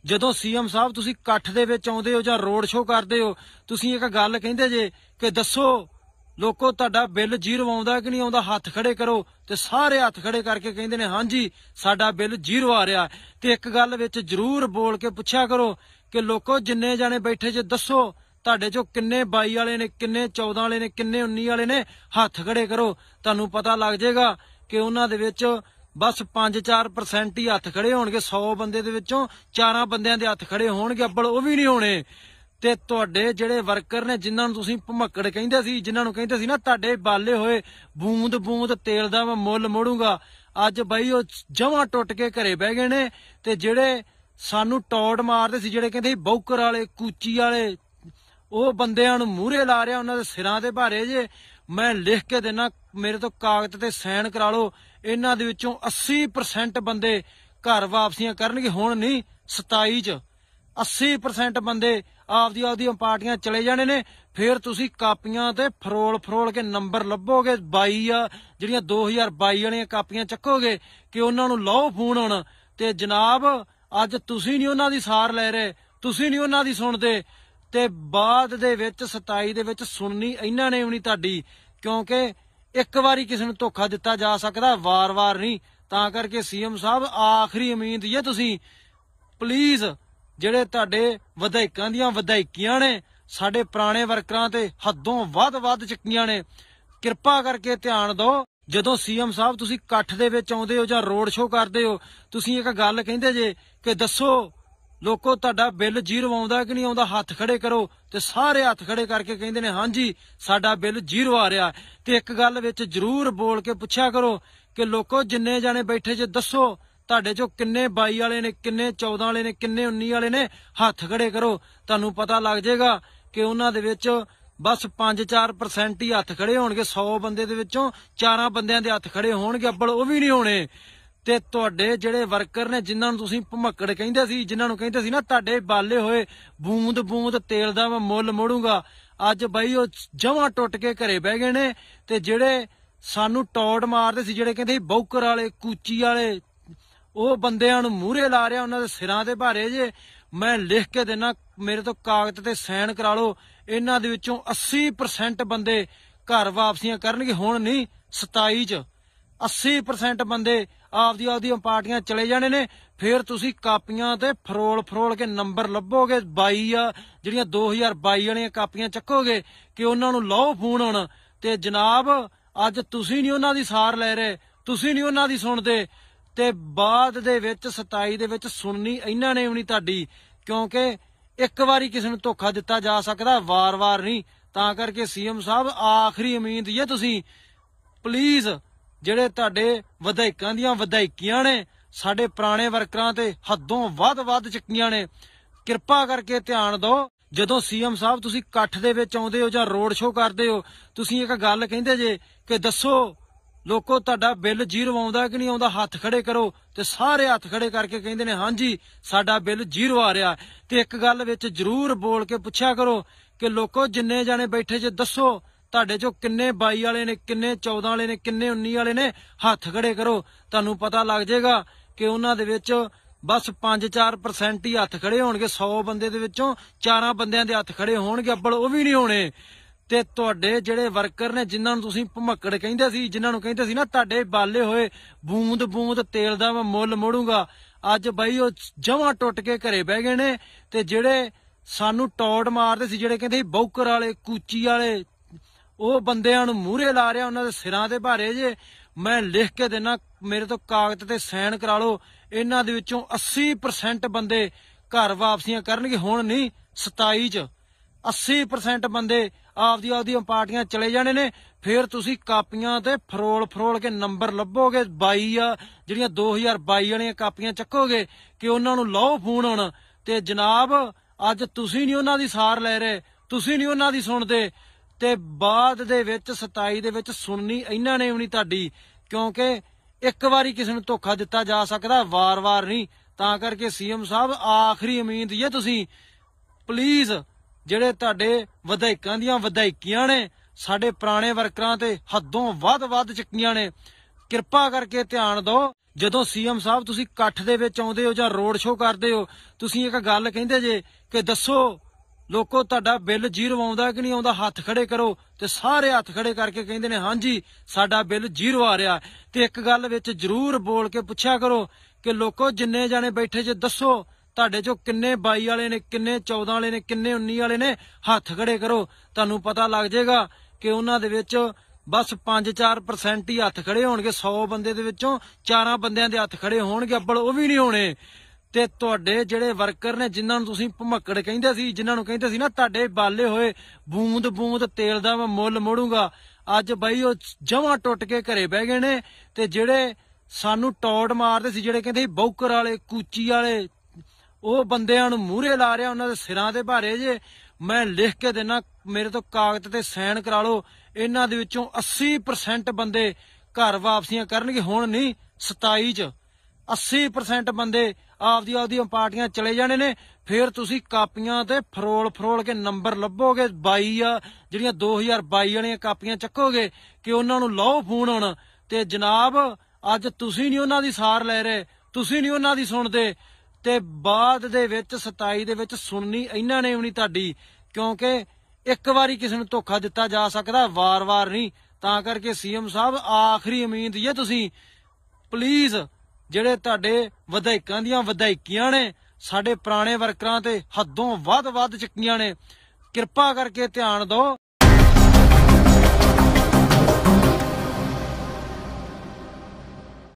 ਜਦੋਂ ਸੀਐਮ ਸਾਹਿਬ ਤੁਸੀਂ ਇਕੱਠ ਦੇ ਵਿੱਚ ਆਉਂਦੇ ਹੋ ਜਾਂ ਰੋਡ ਸ਼ੋਅ ਕਰਦੇ ਹੋ, ਤੁਸੀਂ ਇੱਕ ਗੱਲ ਕਹਿੰਦੇ ਜੇ ਕਿ ਦੱਸੋ ਲੋਕੋ ਤੁਹਾਡਾ ਬਿੱਲ ਜ਼ੀਰੋ ਆਉਂਦਾ ਕਿ ਨਹੀਂ ਆਉਂਦਾ, ਹੱਥ ਖੜੇ ਕਰੋ। ਤੇ ਸਾਰੇ ਹੱਥ ਖੜੇ ਕਰਕੇ ਕਹਿੰਦੇ ਨੇ ਹਾਂਜੀ ਸਾਡਾ ਬਿੱਲ ਜ਼ੀਰੋ ਆ ਰਿਹਾ। ਤੇ ਇੱਕ ਗੱਲ ਵਿੱਚ ਜ਼ਰੂਰ ਬੋਲ ਕੇ ਪੁੱਛਿਆ ਕਰੋ ਕਿ ਲੋਕੋ ਜਿੰਨੇ ਜਾਣੇ ਬੈਠੇ ਜੇ ਦੱਸੋ ਤੁਹਾਡੇ ਚੋਂ ਕਿੰਨੇ 22 ਵਾਲੇ ਨੇ, ਕਿੰਨੇ 14 ਵਾਲੇ ਨੇ, ਕਿੰਨੇ 19 ਵਾਲੇ ਨੇ, ਹੱਥ ਖੜੇ ਕਰੋ। ਤੁਹਾਨੂੰ ਪਤਾ ਲੱਗ ਜਾਏਗਾ ਕਿ ਉਹਨਾਂ ਦੇ ਵਿੱਚ ਬਸ 5-4% ਹੀ ਹੱਥ ਖੜੇ ਹੋਣਗੇ। 100 ਬੰਦੇ ਦੇ ਵਿੱਚੋਂ 4 ਬੰਦਿਆਂ ਦੇ ਹੱਥ ਖੜੇ ਹੋਣਗੇ, ਅੱਬਲ ਉਹ ਵੀ ਨਹੀਂ ਹੋਣੇ। ਤੇ ਤੁਹਾਡੇ ਜਿਹੜੇ ਵਰਕਰ ਨੇ ਜਿਨ੍ਹਾਂ ਨੂੰ ਤੁਸੀਂ ਭਮੱਕੜ ਕਹਿੰਦੇ ਸੀ, ਜਿਨ੍ਹਾਂ ਨੂੰ ਕਹਿੰਦੇ ਸੀ ਨਾ ਤੁਹਾਡੇ ਬਾਲੇ ਹੋਏ ਬੂੰਦ ਬੂੰਦ ਤੇਲ ਦਾ ਮੈਂ ਮੁੱਲ ਮੋੜੂੰਗਾ, ਅੱਜ ਬਾਈ ਉਹ ਜਮਾਂ ਟੁੱਟ ਕੇ ਘਰੇ ਬਹਿ ਗਏ ਨੇ। ਤੇ ਜਿਹੜੇ ਸਾਨੂੰ ਟੌੜ ਮਾਰਦੇ ਸੀ, ਜਿਹੜੇ ਕਹਿੰਦੇ ਸੀ ਬੌਕਰ ਵਾਲੇ, ਕੂਚੀ ਵਾਲੇ, ਉਹ ਬੰਦਿਆਂ ਨੂੰ ਮੂਹਰੇ ਲਾ ਰਿਹਾ, ਉਹਨਾਂ ਦੇ ਸਿਰਾਂ ਤੇ ਭਾਰੇ ਜੇ। ਮੈਂ ਲਿਖ ਕੇ ਦੇਣਾ, ਮੇਰੇ ਤੋਂ ਕਾਗਜ਼ ਤੇ ਸਾਈਨ ਕਰਾ ਲਓ। ਇਹਨਾਂ ਦੇ ਵਿੱਚੋਂ 80% ਬੰਦੇ ਘਰ ਵਾਪਸੀਆਂ ਕਰਨਗੇ, ਹੁਣ ਨਹੀਂ 27 ਚ 80% ਬੰਦੇ ਆਪਦੀਆਂ ਪਾਰਟੀਆਂ ਚਲੇ ਜਾਣੇ ਨੇ। ਫਿਰ ਤੁਸੀਂ ਕਾਪੀਆਂ ਤੇ ਫਰੋਲ ਕੇ ਨੰਬਰ ਲੱਭੋਗੇ। 22 ਆ ਜਿਹੜੀਆਂ 2022 ਵਾਲੀਆਂ ਕਾਪੀਆਂ ਚੱਕੋਗੇ ਕਿ ਉਹਨਾਂ ਨੂੰ ਲਾਓ ਫੋਨ ਹੁਣ। ਤੇ ਜਨਾਬ ਅੱਜ ਤੁਸੀਂ ਨਹੀਂ ਉਹਨਾਂ ਦੀ ਸਾਰ ਲੈ ਰਹੇ, ਤੁਸੀਂ ਨਹੀਂ ਉਹਨਾਂ ਦੀ ਸੁਣਦੇ। ਤੇ ਬਾਅਦ ਦੇ ਵਿੱਚ 27 ਦੇ ਵਿੱਚ ਸੁਣਨੀ ਇਹਨਾਂ ਨੇ ਵੀ ਨਹੀਂ ਤੁਹਾਡੀ, ਕਿਉਂਕਿ ਇੱਕ ਵਾਰੀ ਕਿਸੇ ਨੂੰ ਧੋਖਾ ਦਿੱਤਾ ਜਾ ਸਕਦਾ, ਵਾਰ-ਵਾਰ ਨਹੀਂ। ਤਾਂ ਕਰਕੇ ਸੀਐਮ ਸਾਹਿਬ ਆਖਰੀ ਉਮੀਦ ਹੀ ਹੈ ਤੁਸੀਂ ਪਲੀਜ਼ ਜਿਹੜੇ ਤੁਹਾਡੇ ਵਿਧਾਇਕਾਂ ਦੀਆਂ ਵਿਧਾਇਕੀਆਂ ਨੇ ਸਾਡੇ ਪੁਰਾਣੇ ਵਰਕਰਾਂ ਤੇ ਹੱਦੋਂ ਵੱਧ ਚੱਕੀਆਂ ਨੇ, ਕਿਰਪਾ ਕਰਕੇ ਧਿਆਨ ਦਿਓ। ਜਦੋਂ ਸੀਐਮ ਸਾਹਿਬ ਤੁਸੀਂ ਇਕੱਠ ਦੇ ਵਿੱਚ ਆਉਂਦੇ ਹੋ ਜਾਂ ਰੋਡ ਸ਼ੋਅ ਕਰਦੇ ਹੋ, ਤੁਸੀਂ ਇੱਕ ਗੱਲ ਕਹਿੰਦੇ ਜੇ ਕਿ ਦੱਸੋ ਲੋਕੋ ਤੁਹਾਡਾ ਬਿੱਲ ਜ਼ੀਰੋ ਆਉਂਦਾ ਕਿ ਨਹੀਂ ਆਉਂਦਾ, ਹੱਥ ਖੜੇ ਕਰੋ। ਤੇ ਸਾਰੇ ਹੱਥ ਖੜੇ ਕਰਕੇ ਕਹਿੰਦੇ ਨੇ ਹਾਂਜੀ ਸਾਡਾ ਬਿੱਲ ਜ਼ੀਰੋ ਆ ਰਿਹਾ। ਤੇ ਇੱਕ ਗੱਲ ਵਿੱਚ ਜ਼ਰੂਰ ਬੋਲ ਕੇ ਪੁੱਛਿਆ ਕਰੋ ਕਿ ਲੋਕੋ ਜਿੰਨੇ ਜਾਣੇ ਬੈਠੇ ਜੇ ਦੱਸੋ ਤੁਹਾਡੇ ਚੋਂ ਕਿੰਨੇ 22 ਵਾਲੇ ਨੇ, ਕਿੰਨੇ 14 ਵਾਲੇ ਨੇ, ਕਿੰਨੇ 19 ਵਾਲੇ ਨੇ, ਹੱਥ ਖੜੇ ਕਰੋ। ਤੁਹਾਨੂੰ ਪਤਾ ਲੱਗ ਜਾਏਗਾ ਕਿ ਉਹਨਾਂ ਦੇ ਵਿੱਚ ਬਸ 5-4% ਹੀ ਹੱਥ ਖੜੇ ਹੋਣਗੇ। 100 ਬੰਦੇ ਦੇ ਵਿੱਚੋਂ 4 ਬੰਦਿਆਂ ਦੇ ਹੱਥ ਖੜੇ ਹੋਣਗੇ, ਅੱਬਲ ਉਹ ਵੀ ਨਹੀਂ ਹੋਣੇ। ਤੇ ਤੁਹਾਡੇ ਜਿਹੜੇ ਵਰਕਰ ਨੇ ਜਿਨ੍ਹਾਂ ਨੂੰ ਤੁਸੀਂ ਭਮੱਕੜ ਕਹਿੰਦੇ ਸੀ, ਜਿਨ੍ਹਾਂ ਨੂੰ ਕਹਿੰਦੇ ਸੀ ਨਾ ਤੁਹਾਡੇ ਬਾਲੇ ਹੋਏ ਬੂੰਦ ਬੂੰਦ ਤੇਲ ਦਾ ਮੈਂ ਮੁੱਲ ਮੋੜੂੰਗਾ, ਅੱਜ ਬਾਈ ਉਹ ਜਮਾਂ ਟੁੱਟ ਕੇ ਘਰੇ ਬਹਿ ਗਏ ਨੇ। ਤੇ ਜਿਹੜੇ ਸਾਨੂੰ ਟੌੜ ਮਾਰਦੇ ਸੀ, ਜਿਹੜੇ ਕਹਿੰਦੇ ਸੀ ਬੌਕਰ ਵਾਲੇ, ਕੂਚੀ ਵਾਲੇ, ਉਹ ਬੰਦਿਆਂ ਨੂੰ ਮੂਹਰੇ ਲਾ ਰਿਹਾ, ਉਹਨਾਂ ਦੇ ਸਿਰਾਂ ਤੇ ਭਾਰੇ ਜੇ। ਮੈਂ ਲਿਖ ਕੇ ਦੇਣਾ, ਮੇਰੇ ਤੋਂ ਕਾਗਜ਼ ਤੇ ਸਾਈਨ ਕਰਾ ਲਓ। ਇਹਨਾਂ ਦੇ ਵਿੱਚੋਂ 80% ਬੰਦੇ ਘਰ ਵਾਪਸੀਆਂ ਕਰਨਗੇ, ਹੁਣ ਨਹੀਂ 27 ਚ 80% ਬੰਦੇ ਆਪਦੀਆਂ ਪਾਰਟੀਆਂ ਚਲੇ ਜਾਣੇ ਨੇ। ਫਿਰ ਤੁਸੀਂ ਕਾਪੀਆਂ ਤੇ ਫਰੋਲ ਕੇ ਨੰਬਰ ਲੱਭੋਗੇ। 22 ਆ ਜਿਹੜੀਆਂ 2022 ਵਾਲੀਆਂ ਕਾਪੀਆਂ ਚੱਕੋਗੇ ਕਿ ਉਹਨਾਂ ਨੂੰ ਲਾਓ ਫੋਨ ਹੁਣ। ਤੇ ਜਨਾਬ ਅੱਜ ਤੁਸੀਂ ਨਹੀਂ ਉਹਨਾਂ ਦੀ ਸਾਰ ਲੈ ਰਹੇ, ਤੁਸੀਂ ਨਹੀਂ ਉਹਨਾਂ ਦੀ ਸੁਣਦੇ। ਤੇ ਬਾਅਦ ਦੇ ਵਿੱਚ 27 ਦੇ ਵਿੱਚ ਸੁਣਨੀ ਇਹਨਾਂ ਨੇ ਵੀ ਨਹੀਂ ਤੁਹਾਡੀ, ਕਿਉਂਕਿ ਇੱਕ ਵਾਰੀ ਕਿਸੇ ਨੂੰ ਧੋਖਾ ਦਿੱਤਾ ਜਾ ਸਕਦਾ, ਵਾਰ-ਵਾਰ ਨਹੀਂ। ਤਾਂ ਕਰਕੇ ਸੀਐਮ ਸਾਹਿਬ ਆਖਰੀ ਉਮੀਦ ਹੀ ਹੈ ਤੁਸੀਂ ਪਲੀਜ਼ ਜਿਹੜੇ ਤੁਹਾਡੇ ਵਿਧਾਇਕਾਂ ਦੀਆਂ ਵਿਧਾਇਕੀਆਂ ਨੇ ਸਾਡੇ ਪੁਰਾਣੇ ਵਰਕਰਾਂ ਤੇ ਹੱਦੋਂ ਵੱਧ ਚੱਕੀਆਂ ਨੇ, ਕਿਰਪਾ ਕਰਕੇ ਧਿਆਨ ਦਿਓ। ਜਦੋਂ ਸੀਐਮ ਸਾਹਿਬ ਤੁਸੀਂ ਇਕੱਠ ਦੇ ਵਿੱਚ ਆਉਂਦੇ ਹੋ ਜਾਂ ਰੋਡ ਸ਼ੋਅ ਕਰਦੇ ਹੋ, ਤੁਸੀਂ ਇੱਕ ਗੱਲ ਕਹਿੰਦੇ ਜੇ ਕਿ ਦੱਸੋ ਲੋਕੋ ਤੁਹਾਡਾ ਬਿੱਲ ਜ਼ੀਰੋ ਆਉਂਦਾ ਕਿ ਨਹੀਂ ਆਉਂਦਾ, ਹੱਥ ਖੜੇ ਕਰੋ। ਤੇ ਸਾਰੇ ਹੱਥ ਖੜੇ ਕਰਕੇ ਕਹਿੰਦੇ ਨੇ ਹਾਂਜੀ ਸਾਡਾ ਬਿੱਲ ਜ਼ੀਰੋ ਆ ਰਿਹਾ। ਤੇ ਇੱਕ ਗੱਲ ਵਿੱਚ ਜ਼ਰੂਰ ਬੋਲ ਕੇ ਪੁੱਛਿਆ ਕਰੋ ਕਿ ਲੋਕੋ ਜਿੰਨੇ ਜਾਣੇ ਬੈਠੇ ਜੇ ਦੱਸੋ ਤੁਹਾਡੇ ਚੋਂ ਕਿੰਨੇ 22 ਵਾਲੇ ਨੇ, ਕਿੰਨੇ 14 ਵਾਲੇ ਨੇ, ਕਿੰਨੇ 19 ਵਾਲੇ ਨੇ, ਹੱਥ ਖੜੇ ਕਰੋ। ਤੁਹਾਨੂੰ ਪਤਾ ਲੱਗ ਜਾਏਗਾ ਕਿ ਉਹਨਾਂ ਦੇ ਵਿੱਚ ਬਸ 5-4% ਹੀ ਹੱਥ ਖੜੇ ਹੋਣਗੇ। 100 ਬੰਦੇ ਦੇ ਵਿੱਚੋਂ 4 ਬੰਦਿਆਂ ਦੇ ਹੱਥ ਖੜੇ ਹੋਣਗੇ, ਅੱਬਲ ਉਹ ਵੀ ਨਹੀਂ ਹੋਣੇ। ਤੇ ਤੁਹਾਡੇ ਜਿਹੜੇ ਵਰਕਰ ਨੇ ਜਿਨ੍ਹਾਂ ਨੂੰ ਤੁਸੀਂ ਭਮੱਕੜ ਕਹਿੰਦੇ ਸੀ, ਜਿਨ੍ਹਾਂ ਨੂੰ ਕਹਿੰਦੇ ਸੀ ਨਾ ਤੁਹਾਡੇ ਬਾਲੇ ਹੋਏ ਬੂੰਦ ਬੂੰਦ ਤੇਲ ਦਾ ਮੈਂ ਮੁੱਲ ਮੋੜੂੰਗਾ, ਅੱਜ ਬਾਈ ਉਹ ਜਮਾਂ ਟੁੱਟ ਕੇ ਘਰੇ ਬਹਿ ਗਏ ਨੇ। ਤੇ ਜਿਹੜੇ ਸਾਨੂੰ ਟੌੜ ਮਾਰਦੇ ਸੀ, ਜਿਹੜੇ ਕਹਿੰਦੇ ਸੀ ਬੌਕਰ ਵਾਲੇ, ਕੂਚੀ ਵਾਲੇ, ਉਹ ਬੰਦਿਆਂ ਨੂੰ ਮੂਹਰੇ ਲਾ ਰਿਹਾ, ਉਹਨਾਂ ਦੇ ਸਿਰਾਂ ਤੇ ਭਾਰੇ ਜੇ। ਮੈਂ ਲਿਖ ਕੇ ਦੇਣਾ, ਮੇਰੇ ਤੋਂ ਕਾਗਜ਼ ਤੇ ਸਾਈਨ ਕਰਾ ਲਓ। ਇਹਨਾਂ ਦੇ ਵਿੱਚੋਂ 80% ਬੰਦੇ ਘਰ ਵਾਪਸੀਆਂ ਕਰਨਗੇ, ਹੁਣ ਨਹੀਂ 27 ਚ 80% ਬੰਦੇ ਆਪਦੀਆਂ ਪਾਰਟੀਆਂ ਚਲੇ ਜਾਣੇ ਨੇ। ਫਿਰ ਤੁਸੀਂ ਕਾਪੀਆਂ ਤੇ ਫਰੋਲ ਕੇ ਨੰਬਰ ਲੱਭੋਗੇ। 22 ਆ ਜਿਹੜੀਆਂ 2022 ਵਾਲੀਆਂ ਕਾਪੀਆਂ ਚੱਕੋਗੇ ਕਿ ਉਹਨਾਂ ਨੂੰ ਲਾਓ ਫੋਨ ਹੁਣ। ਤੇ ਜਨਾਬ ਅੱਜ ਤੁਸੀਂ ਨਹੀਂ ਉਹਨਾਂ ਦੀ ਸਾਰ ਲੈ ਰਹੇ, ਤੁਸੀਂ ਨਹੀਂ ਉਹਨਾਂ ਦੀ ਸੁਣਦੇ। ਤੇ ਬਾਅਦ ਦੇ ਵਿੱਚ 27 ਦੇ ਵਿੱਚ ਸੁਣਨੀ ਇਹਨਾਂ ਨੇ ਵੀ ਨਹੀਂ ਤੁਹਾਡੀ, ਕਿਉਂਕਿ ਇੱਕ ਵਾਰੀ ਕਿਸੇ ਨੂੰ ਧੋਖਾ ਦਿੱਤਾ ਜਾ ਸਕਦਾ, ਵਾਰ-ਵਾਰ ਨਹੀਂ। ਤਾਂ ਕਰਕੇ ਸੀਐਮ ਸਾਹਿਬ ਆਖਰੀ ਉਮੀਦ ਹੀ ਹੈ ਤੁਸੀਂ ਪਲੀਜ਼ ਜਿਹੜੇ ਤੁਹਾਡੇ ਵਿਧਾਇਕਾਂ ਦੀਆਂ ਵਿਧਾਇਕੀਆਂ ਨੇ ਸਾਡੇ ਪੁਰਾਣੇ ਵਰਕਰਾਂ ਤੇ ਹੱਦੋਂ ਵੱਧ ਚੱਕੀਆਂ ਨੇ, ਕਿਰਪਾ ਕਰਕੇ ਧਿਆਨ ਦਿਓ। ਜਦੋਂ ਸੀਐਮ ਸਾਹਿਬ ਤੁਸੀਂ ਇਕੱਠ ਦੇ ਵਿੱਚ ਆਉਂਦੇ ਹੋ ਜਾਂ ਰੋਡ ਸ਼ੋਅ ਕਰਦੇ ਹੋ, ਤੁਸੀਂ ਇੱਕ ਗੱਲ ਕਹਿੰਦੇ ਜੇ ਕਿ ਦੱਸੋ ਲੋਕੋ ਤੁਹਾਡਾ ਬਿੱਲ ਜ਼ੀਰੋ ਆਉਂਦਾ ਕਿ ਨਹੀਂ ਆਉਂਦਾ, ਹੱਥ ਖੜੇ ਕਰੋ, ਤੇ ਸਾਰੇ ਹੱਥ ਖੜੇ ਕਰਕੇ ਕਹਿੰਦੇ ਨੇ ਹਾਂਜੀ ਸਾਡਾ ਬਿੱਲ ਜ਼ੀਰੋ ਆ ਰਿਹਾ। ਤੇ ਇੱਕ ਗੱਲ ਵਿੱਚ ਜ਼ਰੂਰ ਬੋਲ ਕੇ ਪੁੱਛਿਆ ਕਰੋ ਕਿ ਲੋਕੋ ਜਿੰਨੇ ਜਾਣੇ ਬੈਠੇ ਜੇ ਦੱਸੋ ਤੁਹਾਡੇ ਚੋਂ ਕਿੰਨੇ 22 ਵਾਲੇ ਨੇ, ਕਿੰਨੇ 14 ਵਾਲੇ ਨੇ, ਕਿੰਨੇ 19 ਵਾਲੇ ਨੇ, ਹੱਥ ਖੜੇ ਕਰੋ। ਤੁਹਾਨੂੰ ਪਤਾ ਲੱਗ ਜਾਏਗਾ ਕਿ ਉਹਨਾਂ ਦੇ ਵਿੱਚ ਬਸ 5-4% ਹੀ ਹੱਥ ਖੜੇ ਹੋਣਗੇ। 100 ਬੰਦੇ ਦੇ ਵਿੱਚੋਂ 4 ਬੰਦਿਆਂ ਦੇ ਹੱਥ ਖੜੇ ਹੋਣਗੇ, ਅੱਬਲ ਉਹ ਵੀ ਨਹੀਂ ਹੋਣੇ। ਤੇ ਤੁਹਾਡੇ ਜਿਹੜੇ ਵਰਕਰ ਨੇ ਜਿਨ੍ਹਾਂ ਨੂੰ ਤੁਸੀਂ ਭਮੱਕੜ ਕਹਿੰਦੇ ਸੀ, ਜਿਨ੍ਹਾਂ ਨੂੰ ਕਹਿੰਦੇ ਸੀ ਨਾ ਤੁਹਾਡੇ ਬਾਲੇ ਹੋਏ ਬੂੰਦ ਬੂੰਦ ਤੇਲ ਦਾ ਮੈਂ ਮੁੱਲ ਮੋੜੂੰਗਾ, ਅੱਜ ਬਈ ਉਹ ਜਮਾਂ ਟੁੱਟ ਕੇ ਘਰੇ ਬਹਿ ਗਏ ਨੇ। ਤੇ ਜਿਹੜੇ ਸਾਨੂੰ ਟੌੜ ਮਾਰਦੇ ਸੀ, ਜਿਹੜੇ ਕਹਿੰਦੇ ਸੀ ਬੌਕਰ ਵਾਲੇ, ਕੂਚੀ ਵਾਲੇ, ਉਹ ਬੰਦਿਆਂ ਨੂੰ ਮੂਹਰੇ ਲਾ ਰਿਹਾ, ਉਹਨਾਂ ਦੇ ਸਿਰਾਂ ਦੇ ਭਾਰੇ ਜੇ। ਮੈਂ ਲਿਖ ਕੇ ਦੇਣਾ, ਮੇਰੇ ਤੋਂ ਕਾਗਜ਼ ਤੇ ਸਾਈਨ ਕਰਾ ਲਓ। ਇਹਨਾਂ ਦੇ ਵਿੱਚੋਂ 80% ਬੰਦੇ ਘਰ ਵਾਪਸੀਆਂ ਕਰਨਗੇ, ਹੁਣ ਨਹੀਂ 27 ਚ 80% ਬੰਦੇ ਆਪਦੀਆਂ ਪਾਰਟੀਆਂ ਚਲੇ ਜਾਣੇ ਨੇ। ਫਿਰ ਤੁਸੀਂ ਕਾਪੀਆਂ ਤੇ ਫਰੋਲ ਕੇ ਨੰਬਰ ਲੱਭੋਗੇ, 22 ਆ ਜਿਹੜੀਆਂ 2022 ਵਾਲੀਆਂ ਕਾਪੀਆਂ ਚੱਕੋਗੇ ਕਿ ਉਹਨਾਂ ਨੂੰ ਲਾਓ ਫੋਨ ਹੁਣ। ਤੇ ਜਨਾਬ ਅੱਜ ਤੁਸੀਂ ਨਹੀਂ ਉਹਨਾਂ ਦੀ ਸਾਰ ਲੈ ਰਹੇ, ਤੁਸੀਂ ਨਹੀਂ ਉਹਨਾਂ ਦੀ ਸੁਣਦੇ, ਤੇ ਬਾਅਦ ਦੇ ਵਿੱਚ 27 ਦੇ ਵਿੱਚ ਸੁਣਨੀ ਇਹਨਾਂ ਨੇ ਵੀ ਨਹੀਂ ਤੁਹਾਡੀ, ਕਿਉਂਕਿ ਇੱਕ ਵਾਰੀ ਕਿਸੇ ਨੂੰ ਧੋਖਾ ਦਿੱਤਾ ਜਾ ਸਕਦਾ, ਵਾਰ-ਵਾਰ ਨਹੀਂ। ਤਾਂ ਕਰਕੇ ਸੀਐਮ ਸਾਹਿਬ ਆਖਰੀ ਉਮੀਦ ਹੀ ਹੈ ਤੁਸੀਂ ਪਲੀਜ਼ ਜਿਹੜੇ ਤੁਹਾਡੇ ਵਿਧਾਇਕਾਂ ਦੀਆਂ ਵਿਧਾਇਕੀਆਂ ਨੇ ਸਾਡੇ ਪੁਰਾਣੇ ਵਰਕਰਾਂ ਤੇ ਹੱਦੋਂ ਵੱਧ ਚੱਕੀਆਂ ਨੇ, ਕਿਰਪਾ ਕਰਕੇ ਧਿਆਨ ਦਿਓ।